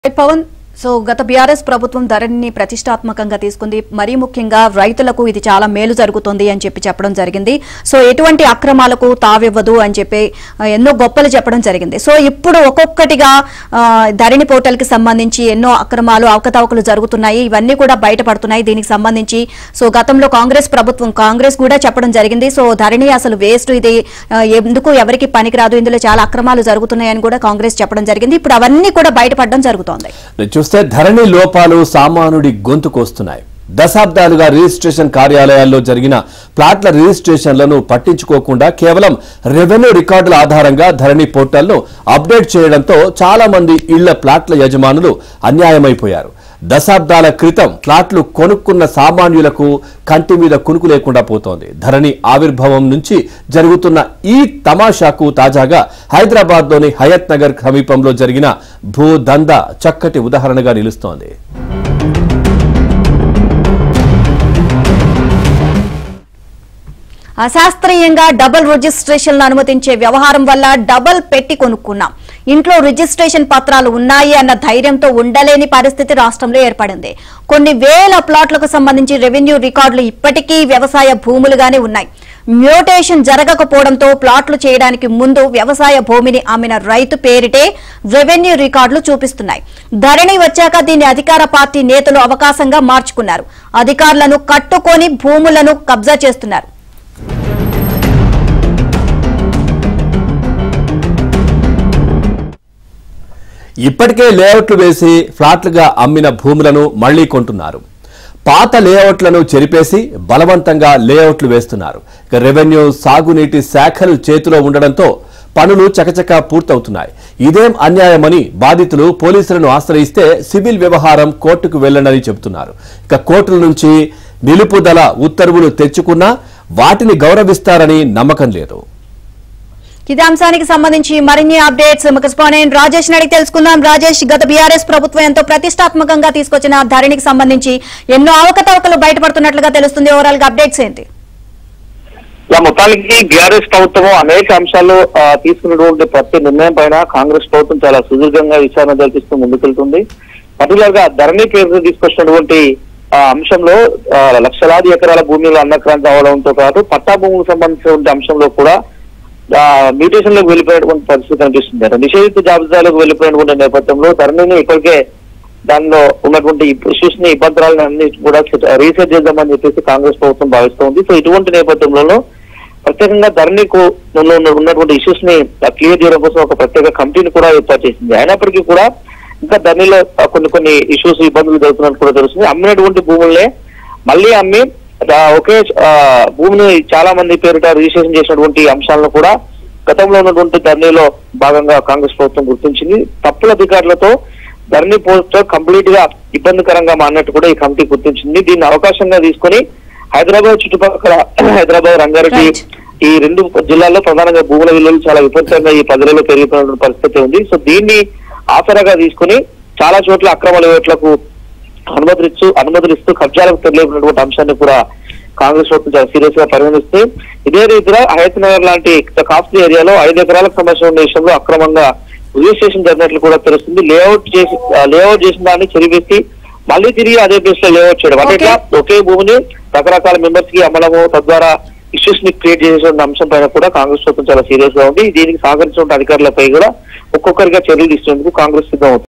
Pawan so గత BRS ప్రభుత్వం ధరణిని ప్రతిష్టాత్మకంగా తీసుకుంది. మరీ ముఖ్యంగా రైతులకు ఇది చాలా మేలు జరుగుతుంది అని చెప్పడం జరిగింది. సో ఎటువంటి అక్రమాలకు తావివ్వదు అని చెప్పి ఎన్నో గొప్పలు చెప్పడం జరిగింది. సో ఇప్పుడు ఒక్కొక్కటిగా ధరణి పోర్టల్ కి సంబంధించి ఎన్నో అక్రమాలు అవకతవకలు జరుగుతున్నాయి. ఇవన్నీ కూడా బయటపడుతున్నాయి. దీనికి సంబంధించి సో గతంలో కాంగ్రెస్ కూడా చెప్పడం జరిగింది. సో ధరణి అసలు వేస్ట్, ఇది ఎందుకు ఎవరికి పనికిరాదు, ఇందులో చాలా అక్రమాలు జరుగుతున్నాయని కూడా కాంగ్రెస్ చెప్పడం జరిగింది. ఇప్పుడు అవన్నీ కూడా బయటపడడం జరుగుతోంది. ధరణి లోపాలు సామానుడి గొంతుకొస్తున్నాయి. దశాబ్దాలుగా రిజిస్ట్రేషన్ కార్యాలయాల్లో జరిగిన ప్లాట్ల రిజిస్ట్రేషన్లను పట్టించుకోకుండా కేవలం రెవెన్యూ రికార్డుల ఆధారంగా ధరణి పోర్టల్ను అప్డేట్ చేయడంతో చాలా మంది ఇళ్ల ప్లాట్ల యజమానులు అన్యాయమైపోయారు. దశాబ్దాల క్రితం ప్లాట్లు కొనుక్కున్న సామాన్యులకు కంటి మీద కునుకు లేకుండా పోతోంది. ధరణి ఆవిర్భావం నుంచి జరుగుతున్న ఈ తమాషాకు తాజాగా హైదరాబాద్లోని హయత్ నగర్ సమీపంలో జరిగిన భూదందా చక్కటి ఉదాహరణగా నిలుస్తోంది. అశాస్త్రీయంగా డబుల్ రిజిస్ట్రేషన్లు అనుమతించే వ్యవహారం వల్ల డబుల్ పెట్టి కొనుక్కున్నాం, ఇంట్లో రిజిస్ట్రేషన్ పత్రాలు ఉన్నాయి అన్న ధైర్యంతో ఉండలేని పరిస్థితి రాష్ట్రంలో ఏర్పడింది. కొన్ని వేల ప్లాట్లకు సంబంధించి రెవెన్యూ రికార్డులు ఇప్పటికీ వ్యవసాయ భూములుగానే ఉన్నాయి. మ్యూటేషన్ జరగకపోవడంతో ప్లాట్లు చేయడానికి ముందు వ్యవసాయ భూమిని అమ్మిన రైతు పేరిటే రెవెన్యూ రికార్డులు చూపిస్తున్నాయి. ధరణి వచ్చాక దీన్ని అధికార పార్టీ నేతలు అవకాశంగా మార్చుకున్నారు. అధికారులను కట్టుకొని భూములను కబ్జా చేస్తున్నారు. ఇప్పటికే లేఅవుట్లు వేసి ఫ్లాట్లుగా అమ్మిన భూములను మళ్లీ కొంటున్నారు. పాత లేఅవుట్లను చెరిపేసి బలవంతంగా లేఅవుట్లు వేస్తున్నారు. రెవెన్యూ, సాగునీటి శాఖలు చేతిలో ఉండడంతో పనులు చకచకా పూర్తవుతున్నాయి. ఇదేం అన్యాయమని బాధితులు పోలీసులను ఆశ్రయిస్తే సివిల్ వ్యవహారం కోర్టుకు వెళ్లనని చెబుతున్నారు. కోర్టుల నుంచి నిలుపుదల ఉత్తర్వులు తెచ్చుకున్నా వాటిని గౌరవిస్తారని నమ్మకం లేదు. ఇదే అంశానికి సంబంధించి మరిన్ని అప్డేట్స్ కరెస్పాండెంట్ రాజేష్ అడిగి తెలుసుకుందాం. రాజేష్, గత బీఆర్ఎస్ ప్రభుత్వం ఎంతో ప్రతిష్టాత్మకంగా తీసుకొచ్చిన ధరణికి సంబంధించి ఎన్నో అవకతవకలు బయటపడుతున్నట్లుగా తెలుస్తుంది. ఓవరాల్ గా అప్డేట్స్ ఏంటి? మొత్తానికి బీఆర్ఎస్ ప్రభుత్వం అనేక అంశాలు తీసుకున్నటువంటి ప్రతి నిర్ణయం పైన కాంగ్రెస్ ప్రభుత్వం చాలా సుదీర్ఘంగా విచారణ జరిపిస్తూ ముందుకెళ్తుంది. పర్టికులర్ గా ధరణి పేరుతో తీసుకొచ్చినటువంటి అంశంలో లక్షలాది ఎకరాల భూమిలో అన్నక్రాంతి అవడంతో పాటు పట్టా భూములకు సంబంధించినటువంటి అంశంలో కూడా మ్యూటేషన్ లోకి వెళ్లిపోయినటువంటి పరిస్థితి కనిపిస్తుంది. నిషేధిత జాబితాలకు వెళ్లిపోయినటువంటి నేపథ్యంలో ధరణిని ఇప్పటికే దానిలో ఉన్నటువంటి ఇష్యూస్ ని, ఇబ్బందులను అన్ని కూడా రీసెర్చ్ చేద్దామని చెప్పేసి కాంగ్రెస్ ప్రభుత్వం భావిస్తోంది. సో ఇటువంటి నేపథ్యంలో ప్రత్యేకంగా ధరణికు ఉన్నటువంటి ఇష్యూస్ ని క్లియర్ చేయడం కోసం ఒక ప్రత్యేక కమిటీని కూడా ఏర్పాటు చేసింది. అయినప్పటికీ కూడా ఇంకా ధరణిలో కొన్ని ఇష్యూస్, ఇబ్బందులు జరుగుతున్నట్టు కూడా తెలుస్తుంది. అమ్మినటువంటి భూములనే మళ్ళీ అమ్మి ఒకే భూమిని చాలా మంది పేరిట రిజిస్ట్రేషన్ చేసినటువంటి అంశాలను కూడా గతంలో ఉన్నటువంటి ధరణిలో భాగంగా కాంగ్రెస్ ప్రభుత్వం గుర్తించింది. తప్పుల అధికారులతో ధరణి పోర్టల్ కంప్లీట్ గా ఇబ్బందికరంగా మారినట్టు కూడా ఈ కమిటీ గుర్తించింది. దీన్ని అవకాశంగా తీసుకుని హైదరాబాద్ చుట్టుపక్కల, హైదరాబాద్, రంగారెడ్డి ఈ రెండు జిల్లాల్లో ప్రధానంగా భూముల విలువలు చాలా విపరీతంగా ఈ 10 నెలల్లో పెరిగిపోయిన పరిస్థితి ఉంది. సో దీన్ని ఆసరాగా తీసుకుని చాలా చోట్ల అక్రమ లేఅవుట్లకు అనుమతులిస్తూ కబ్జాలకు తెలియనటువంటి అంశాన్ని కూడా కాంగ్రెస్ ప్రభుత్వం చాలా సీరియస్ గా పరిగణిస్తే, ఇదే రీతిగా హయత్ నగర్ లాంటి కాస్ట్లీ ఏరియాలో 5 ఎకరాలకు సంబంధించిన విషయంలో అక్రమంగా రిజిస్ట్రేషన్ జరిగినట్లు కూడా తెలుస్తుంది. లేఅవుట్ చేసిన దాన్ని చెరివేసి మళ్ళీ తిరిగి అదే ప్లేస్ లో లేఅవుట్ చేయడం, అంటే ఒకే భూమిని రకరకాల మెంబర్స్ కి అమ్మడము, తద్వారా ఇష్యూస్ ని క్రియేట్ చేసే అంశం పైన కూడా కాంగ్రెస్ ప్రభుత్వం చాలా సీరియస్ గా ఉంది. దీనికి సహకరించిన అధికారులపై కూడా ఒక్కొక్కరిగా చర్యలు తీసుకునేందుకు కాంగ్రెస్ సిద్ధం అవుతుంది.